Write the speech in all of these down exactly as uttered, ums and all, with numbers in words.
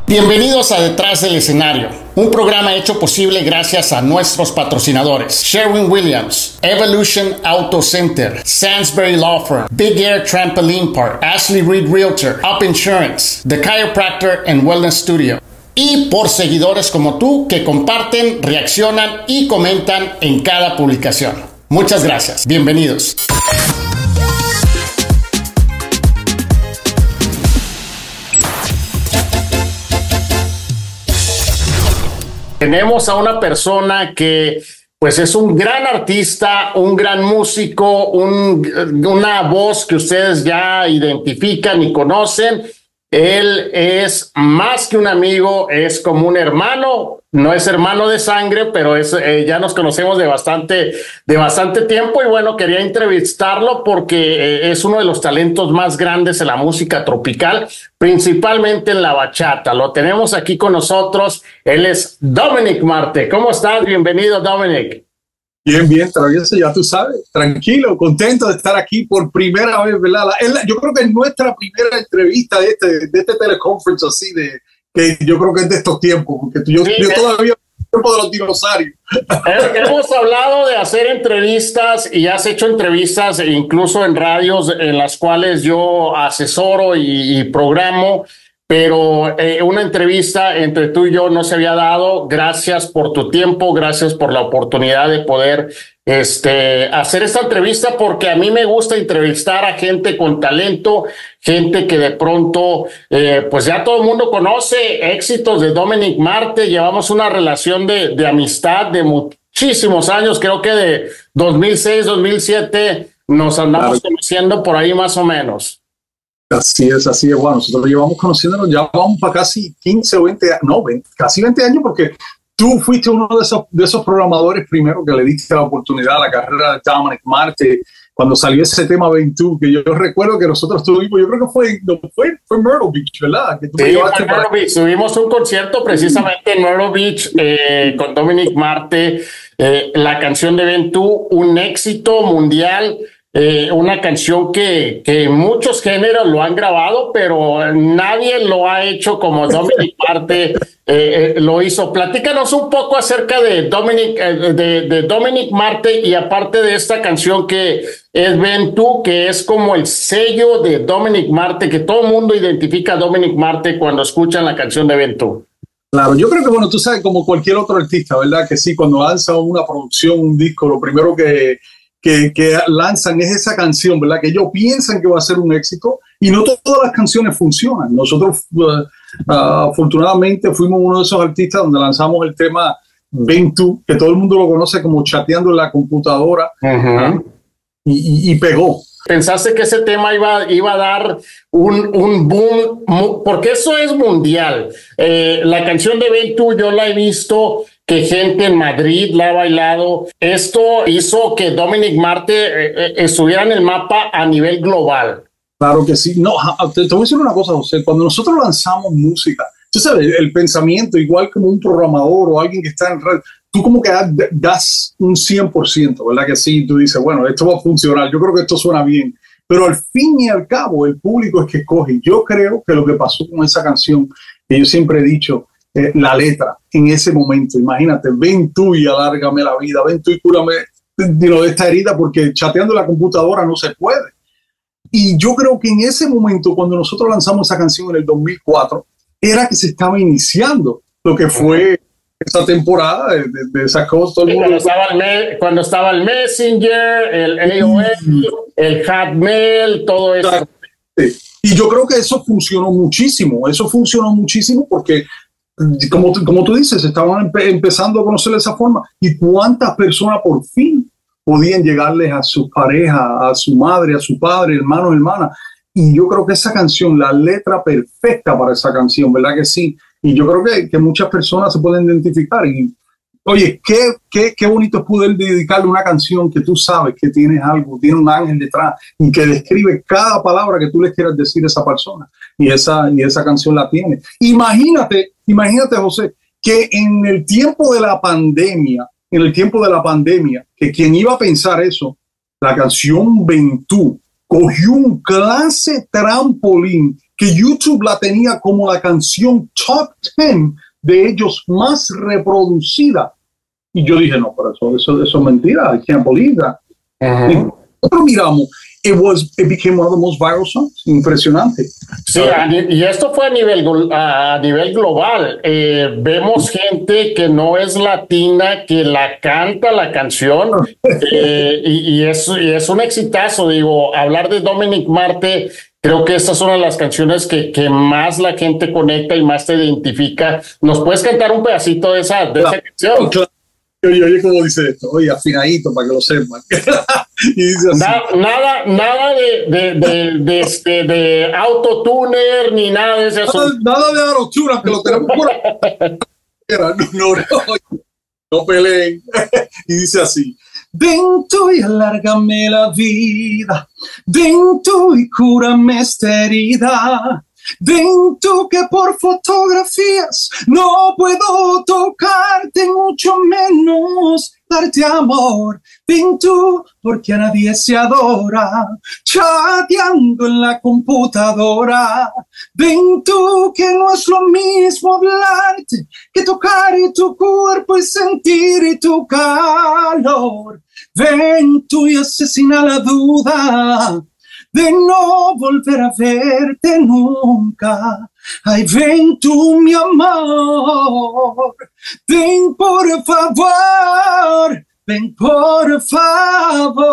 Bienvenidos a Detrás del Escenario, un programa hecho posible gracias a nuestros patrocinadores: Sherwin-Williams, Evolution Auto Center, Sainsbury Law Firm, Big Air Trampoline Park, Ashley Reed Realtor, Up Insurance, The Chiropractor and Wellness Studio. Y por seguidores como tú que comparten, reaccionan y comentan en cada publicación. Muchas gracias. Bienvenidos. Tenemos a una persona que pues es un gran artista, un gran músico, un, una voz que ustedes ya identifican y conocen. Él es más que un amigo, es como un hermano. No es hermano de sangre, pero es, eh, ya nos conocemos de bastante, de bastante tiempo. Y bueno, quería entrevistarlo porque eh, es uno de los talentos más grandes en la música tropical, principalmente en la bachata. Lo tenemos aquí con nosotros. Él es Dominic Marte. ¿Cómo estás? Bienvenido, Dominic. Bien, bien, travieso, ya tú sabes, tranquilo, contento de estar aquí por primera vez, ¿verdad? La, yo creo que es nuestra primera entrevista de este, de este teleconference así, de, que yo creo que es de estos tiempos, porque yo, sí, yo todavía tiempo de los dinosaurios. Hemos hablado de hacer entrevistas y has hecho entrevistas incluso en radios en las cuales yo asesoro y, y programo. Pero eh, una entrevista entre tú y yo no se había dado. Gracias por tu tiempo, gracias por la oportunidad de poder este, hacer esta entrevista, porque a mí me gusta entrevistar a gente con talento, gente que de pronto, eh, pues ya todo el mundo conoce éxitos de Dominic Marte. Llevamos una relación de, de amistad de muchísimos años, creo que de dos mil seis, dos mil siete nos andamos claro. conociendo por ahí más o menos. Así es, así es. Bueno, nosotros llevamos conociéndonos, ya vamos para casi quince o veinte años, no, veinte, casi veinte años, porque tú fuiste uno de esos, de esos programadores primero que le diste la oportunidad a la carrera de Dominic Marte, cuando salió ese tema veintidós, que yo recuerdo que nosotros tuvimos, yo creo que fue, no, fue, fue Myrtle Beach, ¿verdad? Que tú sí, Myrtle para... Beach. Tuvimos un concierto precisamente en Myrtle Beach eh, con Dominic Marte, eh, la canción de Ventú, un éxito mundial. Eh, una canción que, que muchos géneros lo han grabado, pero nadie lo ha hecho como Dominic Marte eh, eh, lo hizo. Platícanos un poco acerca de Dominic, eh, de, de Dominic Marte, y aparte de esta canción que es Ven Tú, que es como el sello de Dominic Marte, que todo el mundo identifica a Dominic Marte cuando escuchan la canción de Ven Tú. Claro, yo creo que, bueno, tú sabes, como cualquier otro artista, ¿verdad? Que sí, cuando lanza una producción, un disco, lo primero que Que, que lanzan es esa canción, ¿verdad? Que ellos piensan que va a ser un éxito, y no todas las canciones funcionan. Nosotros, uh, uh, afortunadamente, fuimos uno de esos artistas donde lanzamos el tema Ven Tú, que todo el mundo lo conoce como Chateando en la Computadora, uh-huh. ¿eh? y, y, y pegó. ¿Pensaste que ese tema iba, iba a dar un, un boom? Porque eso es mundial. Eh, la canción de Ven Tú yo la he visto que gente en Madrid la ha bailado. Esto hizo que Dominic Marte eh, estuviera en el mapa a nivel global. Claro que sí. No, te, te voy a decir una cosa, José. Cuando nosotros lanzamos música, tú sabes, el, el pensamiento, igual como un programador o alguien que está en red, tú como que das, das un cien por ciento, ¿verdad? Que sí, tú dices, bueno, esto va a funcionar, yo creo que esto suena bien. Pero al fin y al cabo, el público es que escoge. Yo creo que lo que pasó con esa canción, que yo siempre he dicho, Eh, la letra en ese momento, imagínate, ven tú y alárgame la vida, ven tú y cúrame de, de esta herida, porque chateando en la computadora no se puede. Y yo creo que en ese momento, cuando nosotros lanzamos esa canción en el dos mil cuatro, era que se estaba iniciando lo que fue esa temporada de, de, de esas cosas. Todo el mundo cuando, estaba el me, cuando estaba el Messenger, el A O L, el Hotmail, todo eso. Y yo creo que eso funcionó muchísimo, eso funcionó muchísimo porque Como, como tú dices, estaban empe empezando a conocer de esa forma. ¿Y cuántas personas por fin podían llegarles a sus parejas, a su madre, a su padre, hermanos, hermanas? Y yo creo que esa canción, la letra perfecta para esa canción, ¿verdad que sí? Y yo creo que, que muchas personas se pueden identificar. Y, oye, qué, qué, qué bonito es poder dedicarle una canción que tú sabes que tienes algo, tiene un ángel detrás y que describe cada palabra que tú le quieras decir a esa persona. Y esa, y esa canción la tiene. Imagínate, imagínate, José, que en el tiempo de la pandemia, en el tiempo de la pandemia, que quien iba a pensar eso, la canción Ven Tú cogió un clase trampolín que YouTube la tenía como la canción top diez de ellos más reproducida. Y yo dije, no, pero eso, eso, eso es mentira. I can't believe that. Uh-huh. Nosotros miramos, it was, it became one of the most viral songs. Impresionante. Sí, y esto fue a nivel, a nivel global. Eh, vemos gente que no es latina, que la canta la canción, eh, y, y, es, y es un exitazo. Digo, hablar de Dominic Marte, creo que esta es una de las canciones que, que más la gente conecta y más te identifica. ¿Nos puedes cantar un pedacito de esa, de esa canción? Claro. Oye, oye, ¿cómo dice esto? Oye, afinadito para que lo sepan. Y dice así. Na, nada, nada de, de, de, de, de, de autotuner ni nada de eso. Nada, nada de autotuner, que lo tenemos por ahí. No, no, no, no peleen. Y dice así. Ven tú y alárgame la vida. Ven tú y cúrame esta herida. Ven tú que por fotografías no puedo tocarte, mucho menos darte amor. Ven tú porque a nadie se adora chateando en la computadora. Ven tú que no es lo mismo hablarte que tocar tu cuerpo y sentir tu calor. Ven tú y asesina la duda de no volver a verte nunca. Ay, ven tú, mi amor. Ven, por favor. Ven, por favor.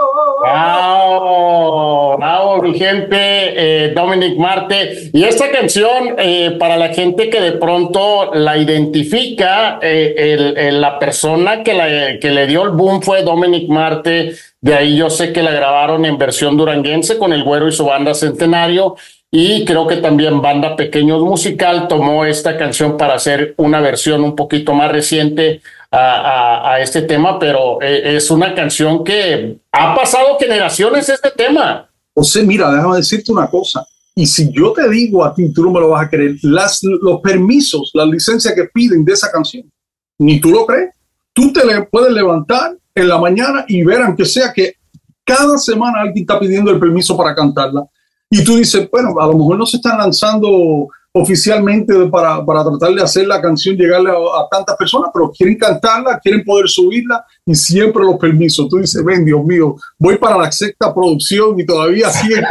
Wow, wow, mi gente, eh, Dominic Marte. Y esta canción, eh, para la gente que de pronto la identifica, eh, el, el, la persona que, la, que le dio el boom fue Dominic Marte. De ahí yo sé que la grabaron en versión duranguense con el Güero y su banda Centenario. Y creo que también Banda Pequeños Musical tomó esta canción para hacer una versión un poquito más reciente a, a, a este tema, pero eh, es una canción que ha pasado generaciones este tema. José, mira, déjame decirte una cosa. Y si yo te digo a ti, tú no me lo vas a creer, las, los permisos, las licencias que piden de esa canción, ni tú lo crees. Tú te le puedes levantar en la mañana y ver, aunque sea que cada semana alguien está pidiendo el permiso para cantarla. Y tú dices, bueno, a lo mejor no se están lanzando oficialmente para, para tratar de hacer la canción llegarle a, a tantas personas, pero quieren cantarla, quieren poder subirla y siempre los permisos. Tú dices, ven, Dios mío, voy para la sexta producción y todavía sigue.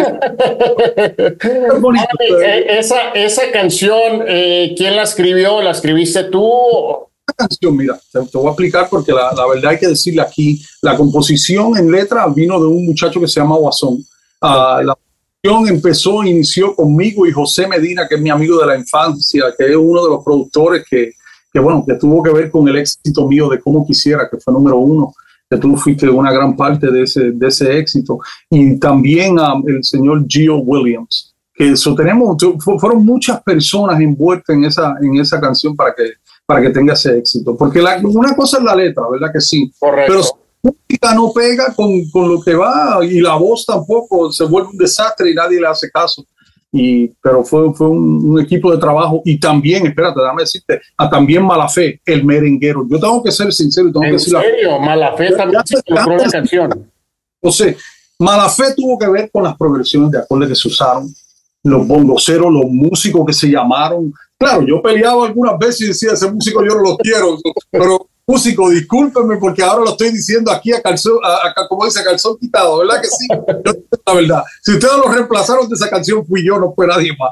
Es bonito. Ay, esa, esa canción, eh, ¿quién la escribió? ¿La escribiste tú? Esta canción, mira, te, te voy a explicar porque la, la verdad hay que decirle aquí, la composición en letra vino de un muchacho que se llama Guasón. Uh, la empezó, inició conmigo y José Medina, que es mi amigo de la infancia, que es uno de los productores que, que bueno, que tuvo que ver con el éxito mío de Como Quisiera, que fue número uno, que tú fuiste una gran parte de ese, de ese éxito. Y también um, el señor Gio Williams, que eso tenemos, fueron muchas personas envueltas en esa, en esa canción para que, para que tenga ese éxito. Porque la, una cosa es la letra, ¿verdad que sí? Correcto. Pero la música no pega con, con lo que va y la voz tampoco, se vuelve un desastre y nadie le hace caso. Y, pero fue, fue un, un equipo de trabajo y también, espérate, déjame decirte, a también Malafé, el merenguero. Yo tengo que ser sincero y tengo ¿En que decir serio? La, Malafé también se compró la canción. Entonces, Malafé tuvo que ver con las progresiones de acordes que se usaron, los bongoceros, los músicos que se llamaron. Claro, yo peleaba algunas veces y decía, ese músico yo no lo quiero, pero músico, discúlpenme porque ahora lo estoy diciendo aquí a calzón, a, a, como dice, a calzón quitado, ¿verdad que sí? Yo, la verdad, si ustedes lo reemplazaron de esa canción fui yo, no fue nadie más.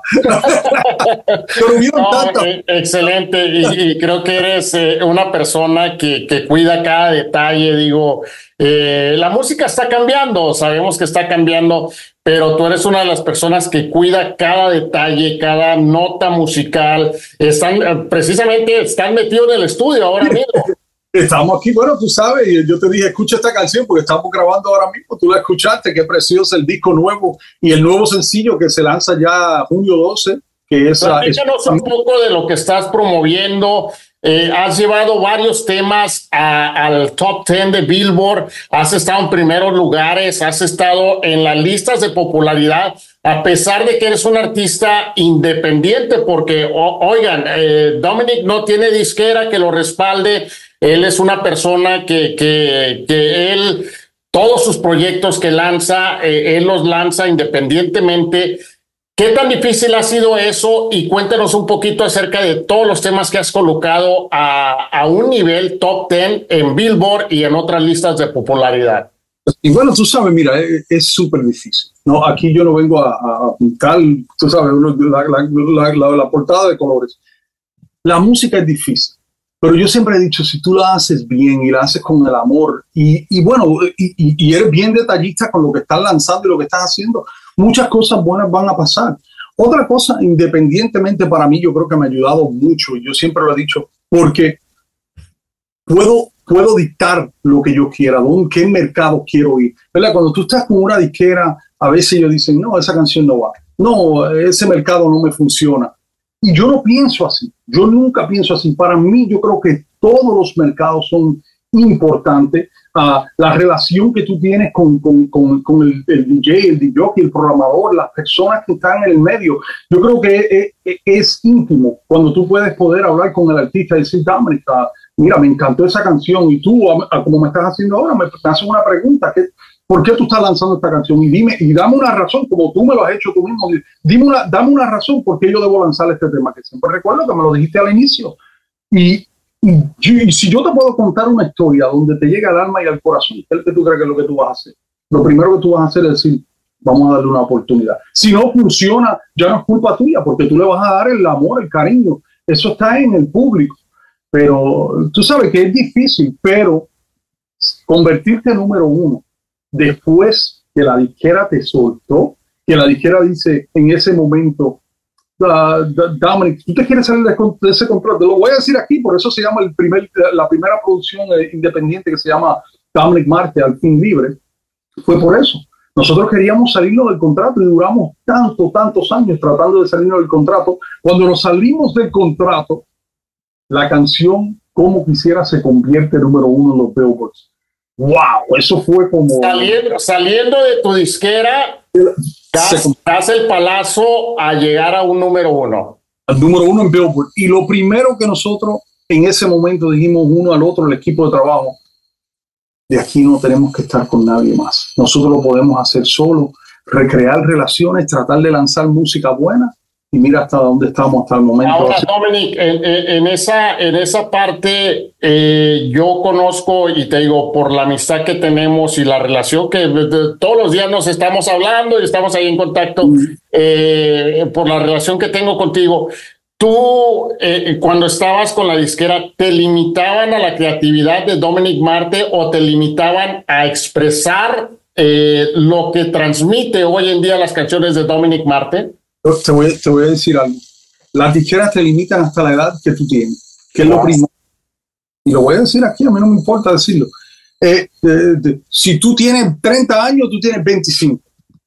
Pero vieron no, tantas. Eh, excelente, y, y creo que eres eh, una persona que, que cuida cada detalle, digo, eh, la música está cambiando, sabemos que está cambiando, pero tú eres una de las personas que cuida cada detalle, cada nota musical, están, precisamente están metidos en el estudio ahora mismo. Estamos aquí, bueno, tú sabes, yo te dije, escucha esta canción porque estamos grabando ahora mismo, tú la escuchaste, qué precioso el disco nuevo y el nuevo sencillo que se lanza ya junio doce, que es... Platícanos un poco de lo que estás promoviendo. Eh, has llevado varios temas a, al top diez de Billboard, has estado en primeros lugares, has estado en las listas de popularidad, a pesar de que eres un artista independiente, porque, o, oigan, eh, Dominic no tiene disquera que lo respalde, él es una persona que, que, que él, todos sus proyectos que lanza, eh, él los lanza independientemente. ¿Qué tan difícil ha sido eso? Y cuéntanos un poquito acerca de todos los temas que has colocado a, a un nivel top diez en Billboard y en otras listas de popularidad. Y bueno, tú sabes, mira, es súper difícil, ¿no? Aquí yo no vengo a, a pintar, tú sabes, la, la, la, la, la portada de colores. La música es difícil, pero yo siempre he dicho, si tú la haces bien y la haces con el amor y, y bueno, y, y, y eres bien detallista con lo que estás lanzando y lo que estás haciendo, muchas cosas buenas van a pasar. Otra cosa, independientemente para mí, yo creo que me ha ayudado mucho, y yo siempre lo he dicho, porque puedo, puedo dictar lo que yo quiera, ¿dónde, qué mercado quiero ir? ¿Verdad? Cuando tú estás con una disquera, a veces ellos dicen, no, esa canción no va, no, ese mercado no me funciona. Y yo no pienso así, yo nunca pienso así. Para mí, yo creo que todos los mercados son importantes. Uh, la relación que tú tienes con, con, con, con el, el D J, el D J, el programador, las personas que están en el medio, yo creo que es, es íntimo cuando tú puedes poder hablar con el artista y decir, Dominic, uh, mira, me encantó esa canción y tú, uh, como me estás haciendo ahora, me, me haces una pregunta, ¿qué, ¿por qué tú estás lanzando esta canción? Y dime, y dame una razón, como tú me lo has hecho tú mismo, dime una, dame una razón por qué yo debo lanzar este tema, que siempre recuerdo que me lo dijiste al inicio. Y Y, y si yo te puedo contar una historia donde te llega al alma y al corazón, ¿qué es lo que tú crees que es lo que tú vas a hacer? Lo primero que tú vas a hacer es decir, vamos a darle una oportunidad. Si no funciona, ya no es culpa tuya, porque tú le vas a dar el amor, el cariño. Eso está en el público. Pero tú sabes que es difícil, pero convertirte en número uno después que la disquera te soltó, que la disquera dice en ese momento, Uh, Dominic, tú te quieres salir de, de ese control, te lo voy a decir aquí, por eso se llama el primer, la primera producción eh, independiente que se llama Dominic Marte, Al Fin Libre, fue por eso. Nosotros queríamos salirnos del contrato y duramos tantos, tantos años tratando de salirnos del contrato. Cuando nos salimos del contrato, la canción Como Quisiera se convierte en número uno en los Billboards. ¡Wow! Eso fue como... Saliendo, saliendo de tu disquera... Das, das el palazo a llegar a un número uno. Al número uno en Billboard. Y lo primero que nosotros en ese momento dijimos uno al otro, el equipo de trabajo, de aquí no tenemos que estar con nadie más. Nosotros lo podemos hacer solo, recrear relaciones, tratar de lanzar música buena. Y mira hasta dónde estamos hasta el momento. Ahora, Dominic, en, en, esa, en esa parte eh, yo conozco y te digo, por la amistad que tenemos y la relación que de, de, todos los días nos estamos hablando y estamos ahí en contacto, eh, por la relación que tengo contigo, tú eh, cuando estabas con la disquera, ¿te limitaban a la creatividad de Dominic Marte o te limitaban a expresar eh, lo que transmite hoy en día las canciones de Dominic Marte? Te voy, te voy a decir algo. Las disqueras te limitan hasta la edad que tú tienes, que es lo primero. Y lo voy a decir aquí, a mí no me importa decirlo. Eh, de, de, si tú tienes treinta años, tú tienes veinticinco.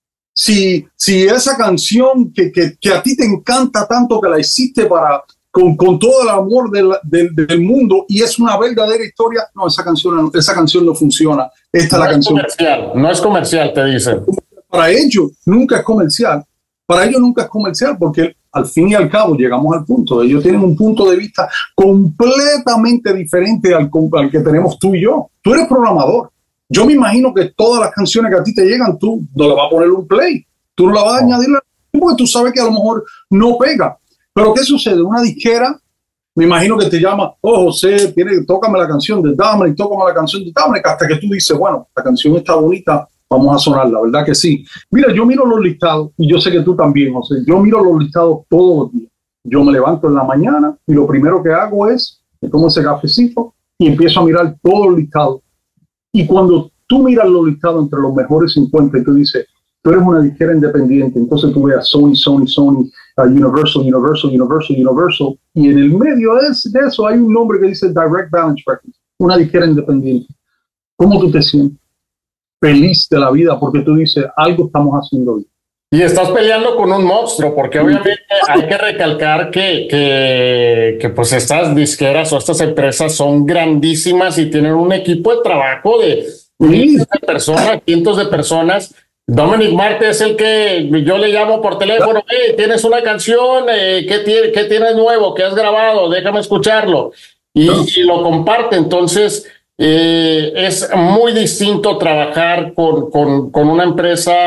Si, si esa canción que, que, que a ti te encanta tanto, que la hiciste para, con, con todo el amor del, del, del mundo y es una verdadera historia, no, esa canción, esa canción no funciona. Esta no es la canción. Comercial, no es comercial, te dicen. Para ellos nunca es comercial. Para ellos nunca es comercial porque al fin y al cabo llegamos al punto. Ellos tienen un punto de vista completamente diferente al, al que tenemos tú y yo. Tú eres programador. Yo me imagino que todas las canciones que a ti te llegan, tú no le vas a poner un play. Tú no la vas a añadir porque tú sabes que a lo mejor no pega. Pero ¿qué sucede? Una disquera, me imagino que te llama, oh, José, tiene, tócame la canción de Dominic, tócame la canción de Dominic, hasta que tú dices, bueno, la canción está bonita, vamos a sonarla, ¿verdad que sí? Mira, yo miro los listados, y yo sé que tú también, José, yo miro los listados todos los días. Yo me levanto en la mañana y lo primero que hago es, me tomo ese cafecito y empiezo a mirar todos los listados. Y cuando tú miras los listados entre los mejores cincuenta y tú dices, tú eres una disquera independiente, entonces tú veas Sony, Sony, Sony, uh, Universal, Universal, Universal, Universal, y en el medio de eso hay un nombre que dice Direct Balance Records, una disquera independiente. ¿Cómo tú te sientes? Feliz de la vida porque tú dices, algo estamos haciendo bien. Y estás peleando con un monstruo, porque obviamente hay que recalcar que, que, que pues estas disqueras o estas empresas son grandísimas y tienen un equipo de trabajo de miles de personas, cientos de personas. Dominic Marte es el que yo le llamo por teléfono, hey, tienes una canción, eh, ¿qué, tiene, ¿qué tienes nuevo? ¿Qué has grabado? Déjame escucharlo. Y, no. y lo comparte. Entonces, eh, es muy distinto trabajar con, con, con una empresa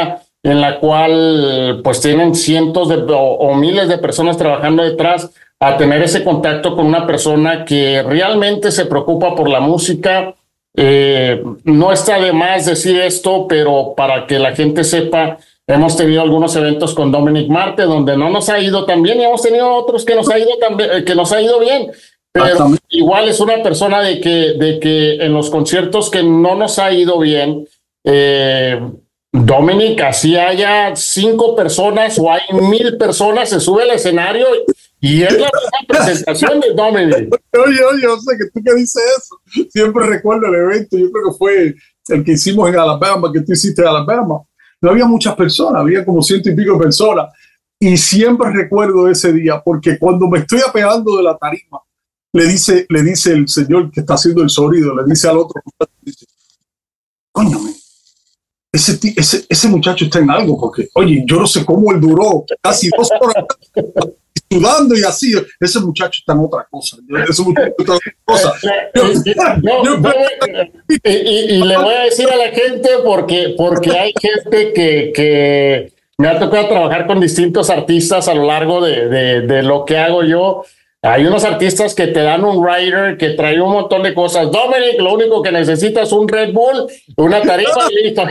en la cual pues tienen cientos de, o, o miles de personas trabajando detrás, a tener ese contacto con una persona que realmente se preocupa por la música. Eh, no está de más decir esto, pero para que la gente sepa, hemos tenido algunos eventos con Dominic Marte donde no nos ha ido tan bien y hemos tenido otros que nos ha ido tan bien, que nos ha ido bien. Pero igual es una persona de que, de que en los conciertos que no nos ha ido bien, eh, Dominic, así haya cinco personas o hay mil personas, se sube al escenario y es la presentación de Dominic. Oye, oye, yo sé que tú que dices eso. Siempre recuerdo el evento, yo creo que fue el que hicimos en Alabama, que tú hiciste en Alabama. No había muchas personas, había como ciento y pico de personas. Y siempre recuerdo ese día, porque cuando me estoy apeando de la tarima, le dice, le dice el señor que está haciendo el sonido, le dice al otro, dice, cóñame, ese, ese, ese muchacho está en algo, porque, oye, yo no sé cómo él duró casi dos horas sudando y así, ese muchacho está en otra cosa. Ese muchacho está en otra cosa. Yo, no, yo, no, y, y, y le voy a decir a la gente, porque, porque hay gente que, que me ha tocado trabajar con distintos artistas a lo largo de, de, de lo que hago yo. Hay unos artistas que te dan un rider que trae un montón de cosas. Dominic, lo único que necesita es un Red Bull, una tarifa y listo.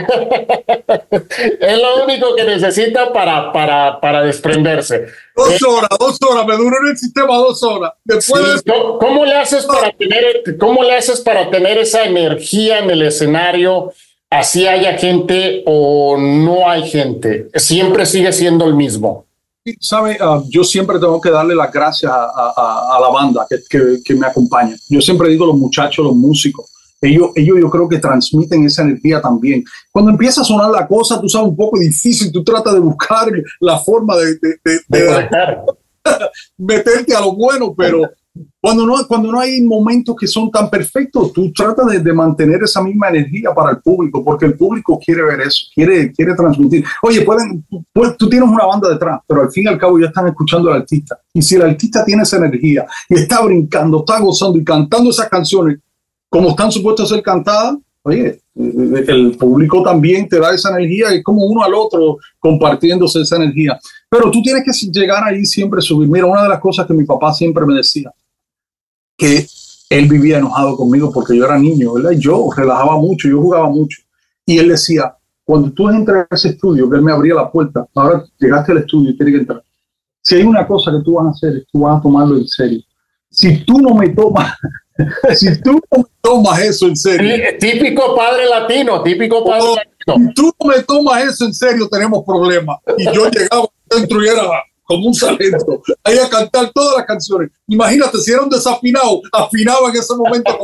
Es lo único que necesita para, para, para desprenderse. Dos horas, eh, dos horas, me duró en el sistema dos horas. Después sí, de... ¿Cómo le haces para tener, cómo le haces para tener esa energía en el escenario? Así haya gente o no hay gente. Siempre sigue siendo el mismo. Sabe, uh, yo siempre tengo que darle las gracias a, a, a la banda que, que, que me acompaña. Yo siempre digo los muchachos, los músicos, ellos, ellos yo creo que transmiten esa energía también. Cuando empieza a sonar la cosa, tú sabes, un poco difícil, tú tratas de buscar la forma de, de, de, de, de meterte a lo bueno, pero cuando no, cuando no hay momentos que son tan perfectos, tú tratas de, de mantener esa misma energía para el público, porque el público quiere ver eso, quiere, quiere transmitir. Oye, pueden, pues, tú tienes una banda detrás, pero al fin y al cabo ya están escuchando al artista. Y si el artista tiene esa energía y está brincando, está gozando y cantando esas canciones como están supuestas a ser cantadas, oye, el público también te da esa energía, es como uno al otro compartiéndose esa energía. Pero tú tienes que llegar ahí siempre, subir. Mira, una de las cosas que mi papá siempre me decía, que él vivía enojado conmigo porque yo era niño, ¿verdad? Y yo relajaba mucho, yo jugaba mucho. Y él decía, cuando tú entras a ese estudio, que él me abría la puerta, ahora llegaste al estudio y tienes que entrar. Si hay una cosa que tú vas a hacer, es tú vas a tomarlo en serio. Si tú no me tomas, si tú no me tomas eso en serio. Típico padre latino, típico padre oh, latino. Si tú no me tomas eso en serio, tenemos problemas. Y yo llegaba dentro y era como un sargento, ahí a cantar todas las canciones. Imagínate, si era un desafinado, afinaba en ese momento.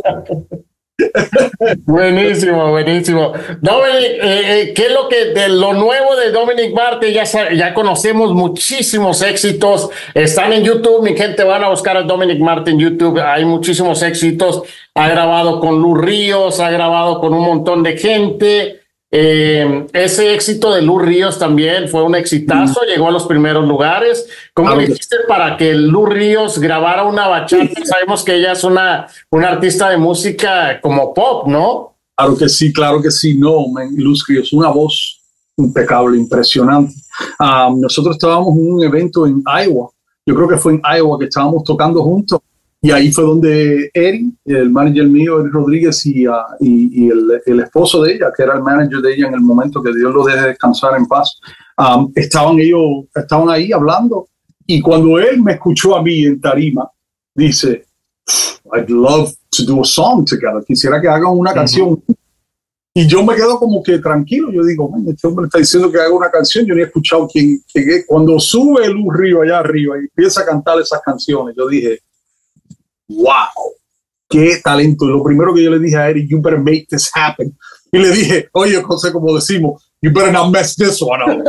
Buenísimo, buenísimo. Dominic, eh, eh, ¿qué es lo que de lo nuevo de Dominic Marte? Ya, ya conocemos muchísimos éxitos. Están en YouTube, mi gente, van a buscar a Dominic Marte en YouTube. Hay muchísimos éxitos. Ha grabado con Lou Ríos, ha grabado con un montón de gente. Eh, ese éxito de Lou Ríos también fue un exitazo, mm. llegó a los primeros lugares. ¿Cómo le hiciste para que Lou Ríos grabara una bachata? Sabemos que ella es una, una artista de música como pop, ¿no? Claro que sí, claro que sí. No, man, Lou Ríos, una voz impecable, impresionante. Um, nosotros estábamos en un evento en Iowa, yo creo que fue en Iowa que estábamos tocando juntos. Y ahí fue donde Eri, el manager mío, Eri Rodríguez, y, uh, y, y el, el esposo de ella, que era el manager de ella en el momento, que Dios lo deje descansar en paz, um, estaban ellos, estaban ahí hablando. Y cuando él me escuchó a mí en tarima, dice, I'd love to do a song together. Quisiera que hagan una uh-huh. canción. Y yo me quedo como que tranquilo. Yo digo, man, este hombre está diciendo que haga una canción. Yo ni he escuchado quién, quién es. Cuando sube Lou Ríos allá arriba y empieza a cantar esas canciones, yo dije, wow, qué talento. Y lo primero que yo le dije a Eric, you better make this happen. Y le dije, oye, José, como decimos, you better not mess this one up.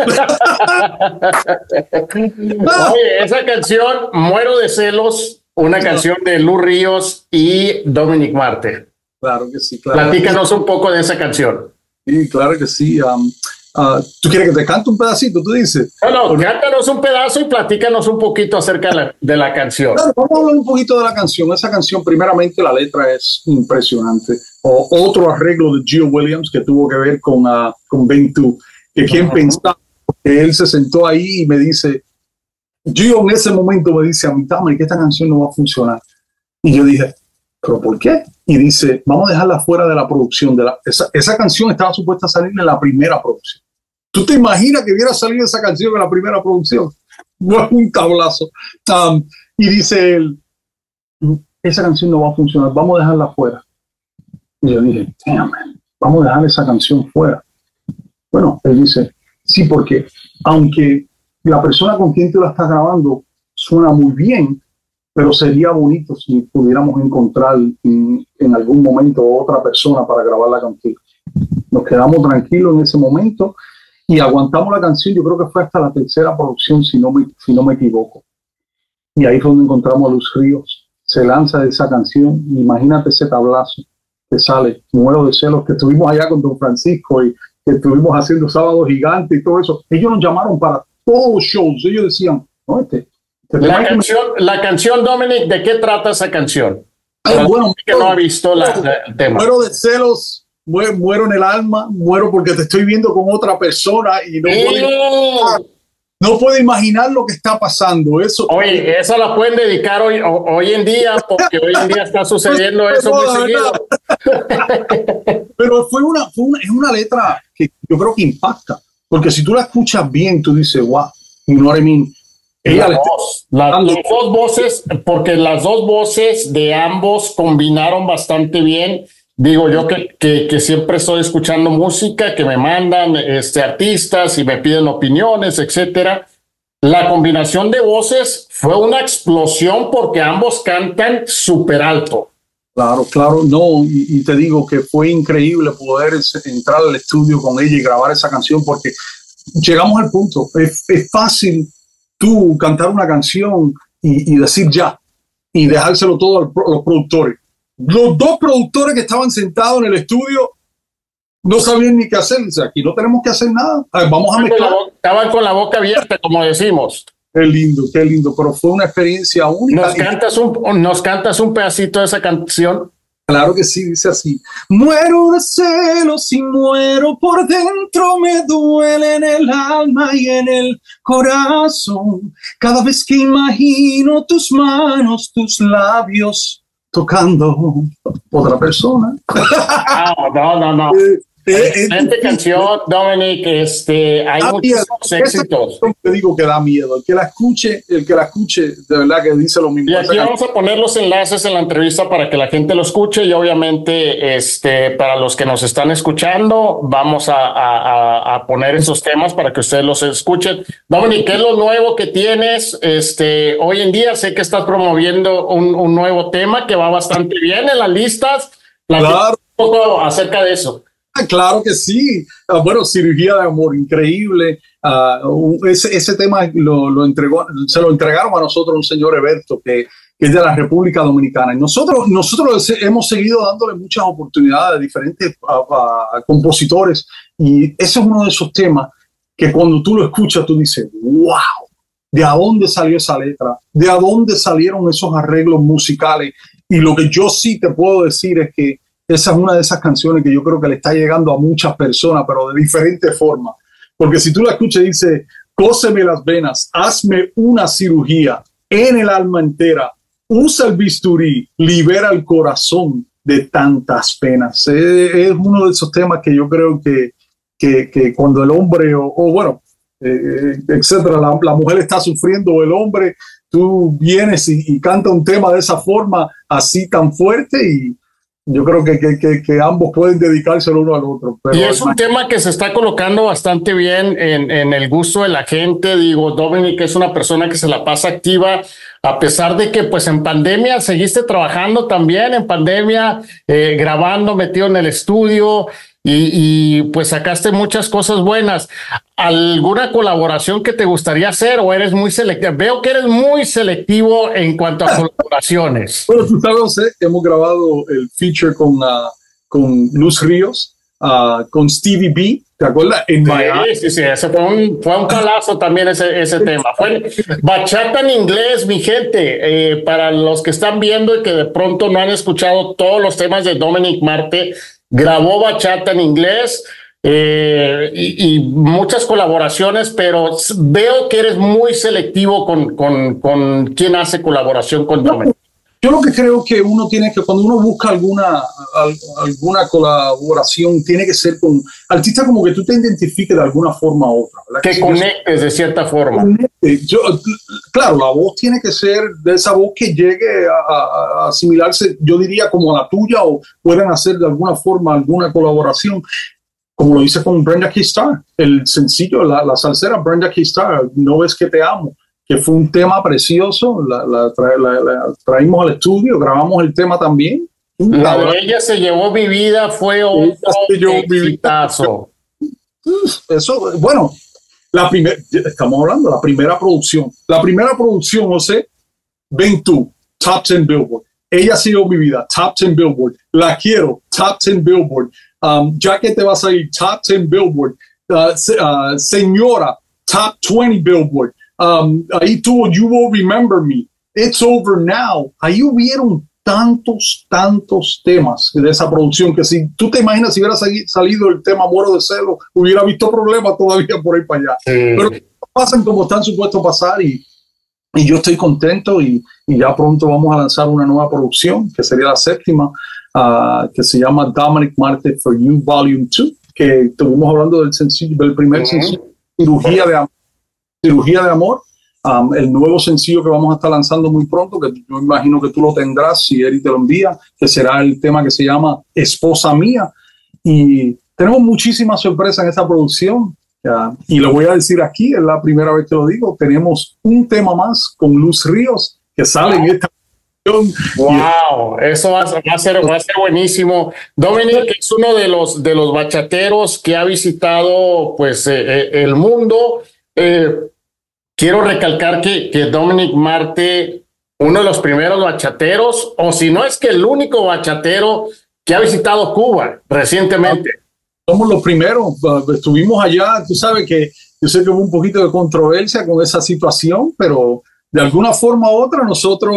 Oye, esa canción, Muero de Celos, una canción de Lou Ríos y Dominic Marte. Claro que sí, claro. Platícanos un poco de esa canción. Sí, claro que sí. Um, Uh, ¿Tú quieres que te cante un pedacito? Tú dices. No, no, cántanos un pedazo y platícanos un poquito acerca de la, de la canción. Claro, vamos a hablar un poquito de la canción. Esa canción, primeramente, la letra es impresionante. O, otro arreglo de Gio Williams que tuvo que ver con, uh, con Ben dos. Que quien uh-huh. pensaba que él se sentó ahí y me dice, yo en ese momento me dice a mi Tamer que esta canción no va a funcionar. Y yo dije, ¿pero por qué? Y dice, vamos a dejarla fuera de la producción. De la, esa, esa canción estaba supuesta a salir en la primera producción. ¿Tú te imaginas que hubiera salido esa canción en la primera producción? No es un tablazo. Um, y dice él, esa canción no va a funcionar, vamos a dejarla fuera. Y yo dije, damn, man, vamos a dejar esa canción fuera. Bueno, él dice, sí, porque aunque la persona con quien tú la estás grabando suena muy bien, pero sería bonito si pudiéramos encontrar en, en algún momento otra persona para grabarla contigo. Nos quedamos tranquilos en ese momento y aguantamos la canción. Yo creo que fue hasta la tercera producción, si no me, si no me equivoco. Y ahí fue donde encontramos a Luz Ríos. Se lanza esa canción. Imagínate ese tablazo que sale. Muero de celos, que estuvimos allá con Don Francisco y que estuvimos haciendo Sábado Gigante y todo eso. Ellos nos llamaron para todos los shows. Ellos decían, no, este... La canción, la canción, Dominic, ¿de qué trata esa canción? Ay, bueno, que no ha visto la, la, el tema. Muero de celos, muero, muero en el alma, muero porque te estoy viendo con otra persona y no, ¡Eh! puedo imaginar, no puedo imaginar lo que está pasando. Eso. Oye, esa la pueden dedicar hoy, hoy en día, porque hoy en día está sucediendo eso muy seguido. Pero fue una, fue una, es una letra que yo creo que impacta, porque si tú la escuchas bien, tú dices, wow, you know what I mean? Ella la voz, la, las dos voces, porque las dos voces de ambos combinaron bastante bien. Digo yo que, que, que siempre estoy escuchando música, que me mandan este, artistas y me piden opiniones, etcétera. La combinación de voces fue una explosión porque ambos cantan súper alto. Claro, claro, no, y, y te digo que fue increíble poder entrar al estudio con ella y grabar esa canción porque llegamos al punto, es, es fácil tú cantar una canción y, y decir ya, y dejárselo todo a los productores. Los dos productores que estaban sentados en el estudio no sabían ni qué hacer. O sea, aquí no tenemos que hacer nada. A ver, vamos a mezclar. Estaban con la boca abierta, como decimos. Qué lindo, qué lindo, pero fue una experiencia única. ¿Nos cantas un, nos cantas un pedacito de esa canción? Claro que sí, dice así. Muero de celos y muero por dentro, me duele en el alma y en el corazón. Cada vez que imagino tus manos, tus labios tocando otra persona. No, no, no, no. Eh, eh, Excelente eh, canción, Dominic. Este, hay muchísimos éxitos. Te digo que da miedo. El que la escuche, el que la escuche, de verdad que dice lo mismo. Y aquí vamos a poner los enlaces en la entrevista para que la gente lo escuche y obviamente este, para los que nos están escuchando vamos a, a, a poner esos temas para que ustedes los escuchen. Dominic, ¿qué es lo nuevo que tienes este, hoy en día? Sé que estás promoviendo un, un nuevo tema que va bastante bien en las listas. Claro. Un poco acerca de eso. Claro que sí. Uh, bueno, Cirugía de Amor, increíble. Uh, ese, ese tema lo, lo entregó, se lo entregaron a nosotros un señor Eberto que, que es de la República Dominicana. Y nosotros, nosotros hemos seguido dándole muchas oportunidades a diferentes a, a, a compositores. Y ese es uno de esos temas que cuando tú lo escuchas, tú dices, wow, ¿de dónde salió esa letra? ¿De dónde salieron esos arreglos musicales? Y lo que yo sí te puedo decir es que esa es una de esas canciones que yo creo que le está llegando a muchas personas, pero de diferentes formas. Porque si tú la escuchas y dices, cóseme las venas, hazme una cirugía en el alma entera, usa el bisturí, libera el corazón de tantas penas. Eh, es uno de esos temas que yo creo que, que, que cuando el hombre, o, o bueno, eh, etcétera, la, la mujer está sufriendo o el hombre, tú vienes y, y canta un tema de esa forma, así tan fuerte y yo creo que, que, que, que ambos pueden dedicárselo uno al otro. Pero y es un tema que se está colocando bastante bien en, en el gusto de la gente. Digo, Dominic es una persona que se la pasa activa, a pesar de que pues en pandemia seguiste trabajando también, en pandemia, eh, grabando, metido en el estudio y, y pues sacaste muchas cosas buenas. ¿Alguna colaboración que te gustaría hacer o eres muy selectivo? Veo que eres muy selectivo en cuanto a colaboraciones. Bueno, tú sabes, hemos grabado el feature con, uh, con Luz Ríos, uh, con Stevie B, ¿te acuerdas? En sí, Miami. sí, sí, ese fue un, fue un palazo también ese, ese tema. Fue bachata en inglés, mi gente, eh, para los que están viendo y que de pronto no han escuchado todos los temas de Dominic Marte, grabó bachata en inglés. eh, y, y muchas colaboraciones, pero veo que eres muy selectivo con, con, con quién hace colaboración con Dominic. Yo lo que creo que uno tiene que, cuando uno busca alguna, alguna colaboración, tiene que ser con artistas como que tú te identifiques de alguna forma u otra, ¿verdad? Que, que conectes de cierta forma. Yo, claro, la voz tiene que ser de esa voz que llegue a, a, a asimilarse, yo diría, como a la tuya, o pueden hacer de alguna forma alguna colaboración, como lo hice con Brenda Keystar, el sencillo, la, la salsera Brenda Keystar, No ves que te amo, que fue un tema precioso, la, la, tra, la, la traímos al estudio, grabamos el tema también. La de Ella se llevó mi vida fue un exitazo. Eso, bueno, la primera, estamos hablando, la primera producción, la primera producción, José, ven tú, Top ten Billboard. Ella se llevó mi vida, Top ten Billboard. La quiero, Top ten Billboard. Um, ya que te vas a ir, Top ten Billboard. Uh, se, uh, señora, Top twenty Billboard. Um, ahí tuvo You Will Remember Me, It's Over Now. Ahí hubieron tantos, tantos temas de esa producción que si tú te imaginas si hubiera salido el tema Muero de Celo, hubiera visto problemas todavía por ahí para allá. Sí. Pero pasan como están supuestos pasar y, y yo estoy contento y, y ya pronto vamos a lanzar una nueva producción que sería la séptima, uh, que se llama Dominic Marte For You Volume two, que estuvimos hablando del sencillo, del primer uh-huh. sencillo, Cirugía de Amor. Cirugía de Amor, um, el nuevo sencillo que vamos a estar lanzando muy pronto, que yo imagino que tú lo tendrás si Eric te lo envía, que será el tema que se llama Esposa Mía. Y tenemos muchísimas sorpresas en esta producción. Uh, y lo voy a decir aquí, es la primera vez que lo digo, tenemos un tema más con Luz Ríos que sale en esta producción. Wow, eso va, va, a ser, va a ser buenísimo. Dominic es uno de los, de los bachateros que ha visitado pues, eh, el mundo. Eh, quiero recalcar que, que Dominic Marte, uno de los primeros bachateros, o si no es que el único bachatero que ha visitado Cuba recientemente. Somos los primeros, uh, estuvimos allá, tú sabes que yo sé que hubo un poquito de controversia con esa situación, pero de alguna forma u otra nosotros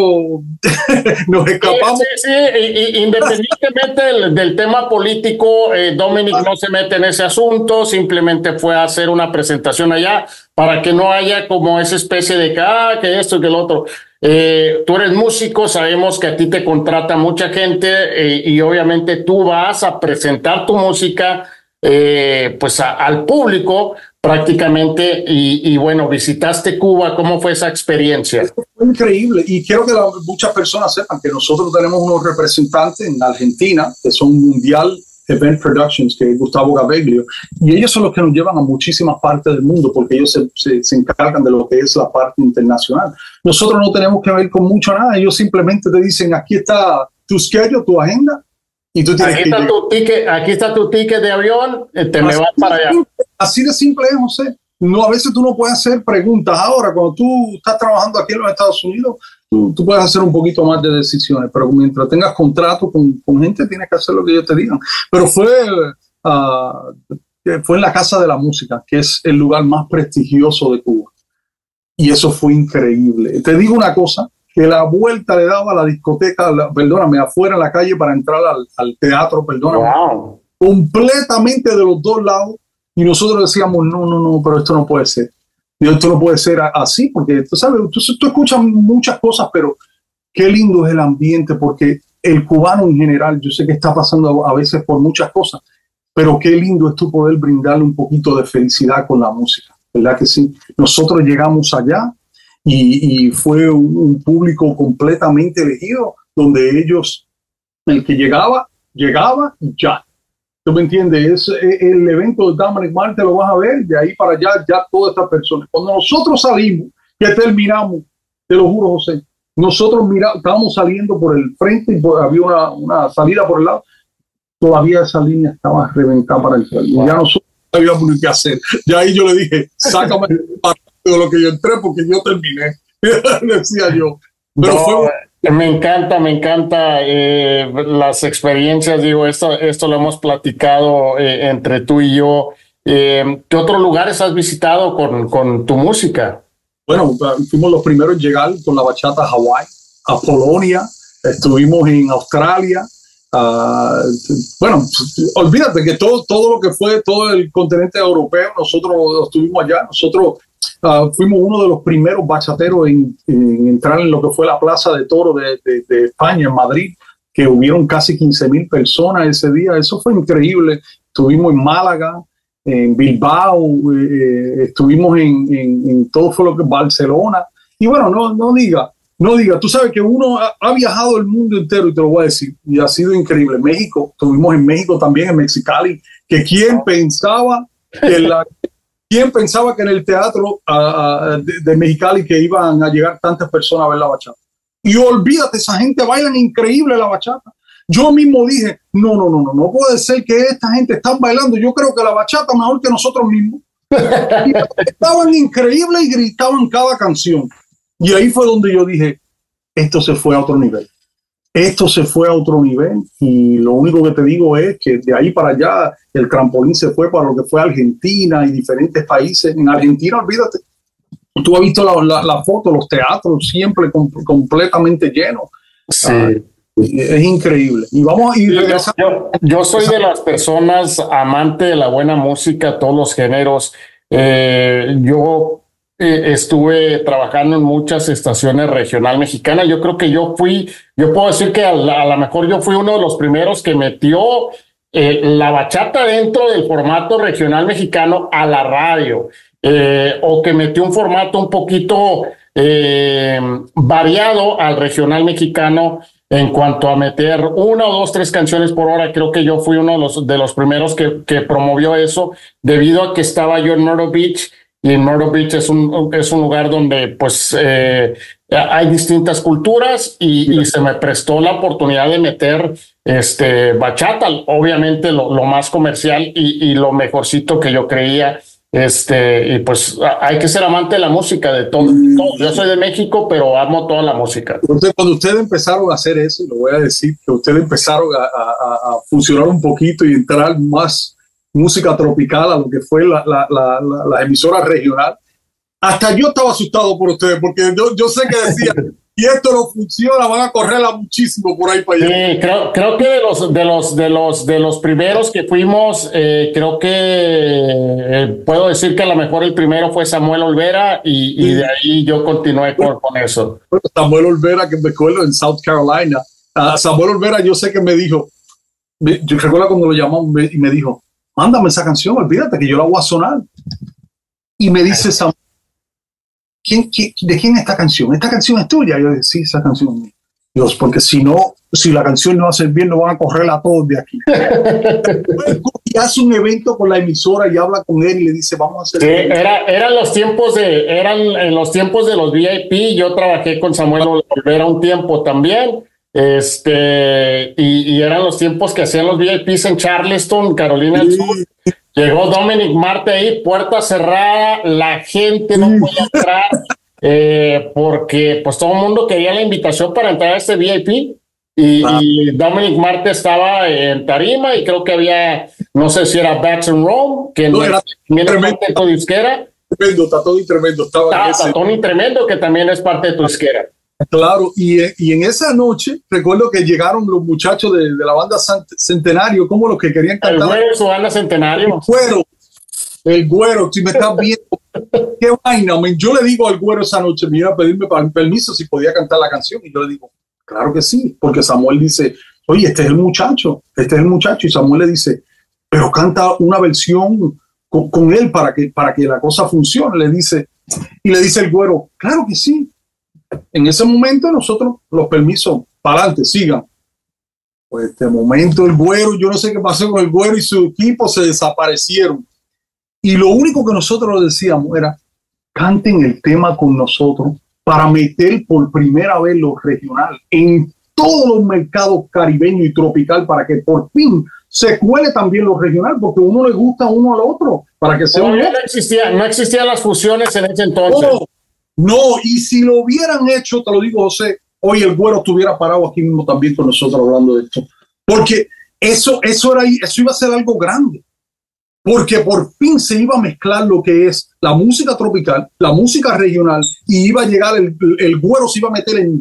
nos escapamos. Sí, sí, sí. Independientemente del, del tema político, eh, Dominic no se mete en ese asunto, simplemente fue a hacer una presentación allá para que no haya como esa especie de que, ah, que esto y que el otro. Eh, tú eres músico, sabemos que a ti te contrata mucha gente eh, y obviamente tú vas a presentar tu música eh, pues a, al público prácticamente y, y bueno, visitaste Cuba. ¿Cómo fue esa experiencia? Fue increíble y quiero que la, muchas personas sepan que nosotros tenemos unos representantes en Argentina que son Mundial Event Productions, que es Gustavo Gabeglio, y ellos son los que nos llevan a muchísimas partes del mundo porque ellos se, se, se encargan de lo que es la parte internacional. Nosotros no tenemos que ver con mucho nada, ellos simplemente te dicen aquí está tu schedule, tu agenda y tú tienes aquí, que está tu ticket, aquí está tu ticket de avión, te me vas para allá. Así de simple es, José. No, a veces tú no puedes hacer preguntas. Ahora, cuando tú estás trabajando aquí en los Estados Unidos, tú, tú puedes hacer un poquito más de decisiones, pero mientras tengas contrato con, con gente, tienes que hacer lo que ellos te digan. Pero fue, uh, fue en la Casa de la Música, que es el lugar más prestigioso de Cuba. Y eso fue increíble. Te digo una cosa, que la vuelta le daba a la discoteca, la, perdóname, afuera en la calle para entrar al, al teatro, perdóname, wow. completamente de los dos lados. Y nosotros decíamos, no, no, no, pero esto no puede ser. Y esto no puede ser así, porque tú sabes, tú, tú escuchas muchas cosas, pero qué lindo es el ambiente, porque el cubano en general, yo sé que está pasando a veces por muchas cosas, pero qué lindo es tú poder brindarle un poquito de felicidad con la música, ¿verdad que sí? Nosotros llegamos allá y, y fue un, un público completamente elegido, donde ellos, el que llegaba, llegaba y ya. ¿Tú me entiendes? Es, es el evento de Dominic Marte, lo vas a ver, de ahí para allá, ya todas estas personas. Cuando nosotros salimos, que terminamos, te lo juro, José, nosotros mira, estábamos saliendo por el frente y por, había una, una salida por el lado, todavía esa línea estaba reventada para entrar. Y ya nosotros no sabíamos ni qué hacer. Ya ahí yo le dije, sácame de lo que yo entré porque yo terminé. Decía yo. Pero no, fue... Me encanta, me encanta eh, las experiencias, digo, esto, esto lo hemos platicado eh, entre tú y yo. Eh, ¿Qué otros lugares has visitado con, con tu música? Bueno, fuimos los primeros en llegar con la bachata a Hawái, a Polonia, estuvimos en Australia, uh, bueno, olvídate que todo, todo lo que fue todo el continente europeo, nosotros estuvimos allá, nosotros uh, fuimos uno de los primeros bachateros en, en entrar en lo que fue la Plaza de Toros de, de, de España, en Madrid, que hubieron casi quince mil personas ese día. Eso fue increíble. Estuvimos en Málaga, en Bilbao, eh, estuvimos en, en, en todo fue lo que Barcelona. Y bueno, no, no diga, no diga, tú sabes que uno ha, ha viajado el mundo entero y te lo voy a decir, y ha sido increíble. México, estuvimos en México también, en Mexicali, que quién pensaba que la, quién pensaba que en el teatro uh, de, de Mexicali que iban a llegar tantas personas a ver la bachata. Y olvídate, esa gente bailan increíble la bachata. Yo mismo dije, no, no, no, no, no puede ser que esta gente está bailando. Yo creo que la bachata mejor que nosotros mismos. Y estaban increíbles y gritaban cada canción. Y ahí fue donde yo dije, esto se fue a otro nivel. Esto se fue a otro nivel. Y lo único que te digo es que de ahí para allá el trampolín se fue para lo que fue Argentina y diferentes países. En Argentina, olvídate. Tú has visto la, la, la foto, los teatros siempre com completamente llenos. Sí. Ah, es increíble. Y vamos a ir regresando. Yo, yo, yo soy de las personas amante de la buena música, todos los géneros. Eh, yo eh, estuve trabajando en muchas estaciones regional mexicanas. Yo creo que yo fui, yo puedo decir que a lo mejor yo fui uno de los primeros que metió eh, la bachata dentro del formato regional mexicano a la radio. Eh, o que metió un formato un poquito eh, variado al regional mexicano en cuanto a meter una o dos, tres canciones por hora. Creo que yo fui uno de los, de los primeros que, que promovió eso, debido a que estaba yo en Myrtle Beach, y en Myrtle Beach es un, es un lugar donde pues eh, hay distintas culturas y, y se me prestó la oportunidad de meter este, bachata, obviamente lo, lo más comercial y, y lo mejorcito que yo creía. Este, y pues hay que ser amante de la música, de todo, de todo. Yo soy de México, pero amo toda la música. Entonces, cuando ustedes empezaron a hacer eso, lo voy a decir, que ustedes empezaron a, a, a funcionar un poquito y entrar más música tropical a lo que fue la, la, la, la, la emisora regional, hasta yo estaba asustado por ustedes, porque yo, yo sé que decían, y esto no funciona, van a correrla muchísimo por ahí para allá. Sí, creo, creo que de los, de los, de los, de los primeros que fuimos, eh, creo que eh, puedo decir que a lo mejor el primero fue Samuel Olvera y, y de ahí yo continué con, con eso. Samuel Olvera, que me acuerdo en South Carolina. Uh, Samuel Olvera, yo sé que me dijo, me, yo recuerdo cuando lo llamamos me, y me dijo, mándame esa canción, olvídate que yo la voy a sonar. Y me dice Samuel, ¿Quién, quién, ¿de quién es esta canción? ¿Esta canción es tuya? Yo dije, sí, esa canción es mía. Dios, porque si no, si la canción no va a ser bien, no van a correr a todos de aquí. Y hace un evento con la emisora y habla con él y le dice, vamos a hacer. Sí, era, eran los tiempos de, eran en los tiempos de los V I P. Yo trabajé con Samuel Olvera un tiempo también. Este, y, y eran los tiempos que hacían los V I Ps en Charleston, Carolina del Sur. Llegó Dominic Marte ahí, puerta cerrada, la gente no podía entrar eh, porque pues todo el mundo quería la invitación para entrar a este V I P y, ah. y Dominic Marte estaba en tarima y creo que había, no sé si era Bats and Rome, que no, era tremendo de tu disquera. Tremendo, Tatón y Tremendo. Estaba ah, Tatón y Tremendo, que también es parte de tu disquera. Claro, y, y en esa noche recuerdo que llegaron los muchachos de, de la banda Centenario, como los que querían cantar. El Güero, su banda Centenario. El Güero, el Güero, si me estás viendo, qué vaina. Man. Yo le digo al Güero esa noche, me iba a pedirme permiso si podía cantar la canción, y yo le digo, claro que sí, porque Samuel dice, oye, este es el muchacho, este es el muchacho, y Samuel le dice, pero canta una versión con, con él para que, para que la cosa funcione, le dice, y le dice el Güero, claro que sí. En ese momento nosotros los permisos para adelante, sigan. Pues este momento el Güero, yo no sé qué pasó con el Güero y su equipo se desaparecieron. Y lo único que nosotros decíamos era, canten el tema con nosotros para meter por primera vez lo regional en todos los mercados caribeños y tropical para que por fin se cuele también lo regional, porque uno le gusta uno al otro. Para que sea no, no, existía, no existían las fusiones en ese entonces. No, no, y si lo hubieran hecho, te lo digo, José, hoy el Güero estuviera parado aquí mismo también con nosotros hablando de esto. Porque eso, eso, era, eso iba a ser algo grande. Porque por fin se iba a mezclar lo que es la música tropical, la música regional, y iba a llegar, el, el Güero se iba a meter en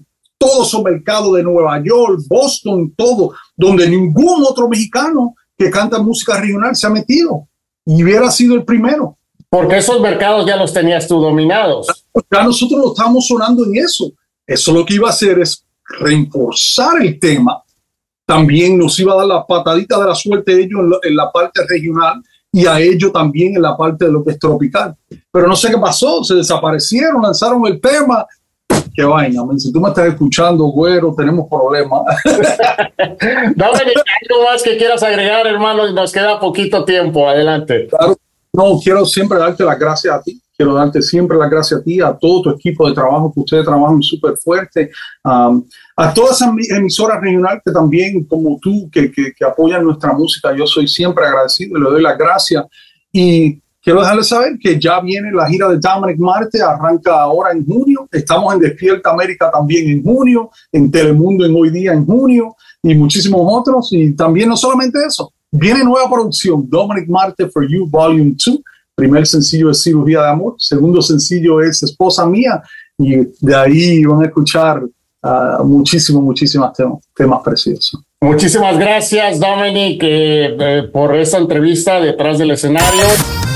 todos esos mercados de Nueva York, Boston, todo, donde ningún otro mexicano que canta música regional se ha metido y hubiera sido el primero. Porque esos mercados ya los tenías tú dominados. Ya nosotros lo estamos sonando en eso. Eso lo que iba a hacer es reforzar el tema. También nos iba a dar la patadita de la suerte a ellos en la, en la parte regional y a ellos también en la parte de lo que es tropical. Pero no sé qué pasó, se desaparecieron, lanzaron el tema. Qué vaina, man. Si tú me estás escuchando, güero, tenemos problemas. Dominic, ¿algo más que quieras agregar, hermano? Nos queda poquito tiempo, adelante. Claro, no, quiero siempre darte las gracias a ti. Quiero darte siempre las gracias a ti, a todo tu equipo de trabajo, que ustedes trabajan súper fuerte, um, a todas esas emisoras regionales que también, como tú, que, que, que apoyan nuestra música. Yo soy siempre agradecido y le doy las gracias. Y quiero dejarles saber que ya viene la gira de Dominic Marte, arranca ahora en junio. Estamos en Despierta América también en junio, en Telemundo en Hoy Día en junio y muchísimos otros. Y también no solamente eso, viene nueva producción, Dominic Marte For You Volume dos. Primer sencillo es Cirugía de Amor, segundo sencillo es Esposa Mía, y de ahí van a escuchar uh, muchísimos, muchísimos temas, temas preciosos. Muchísimas gracias, Dominic, eh, eh, por esta entrevista detrás del escenario.